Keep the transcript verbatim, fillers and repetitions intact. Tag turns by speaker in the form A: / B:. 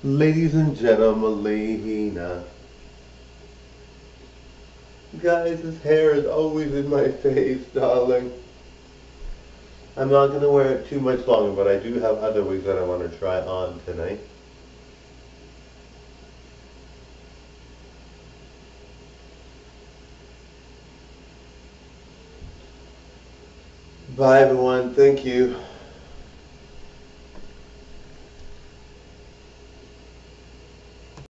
A: Ladies and gentlemen, Lehina. Guys, his hair is always in my face, darling. I'm not going to wear it too much longer, but I do have other wigs that I want to try on tonight. Bye, everyone. Thank you.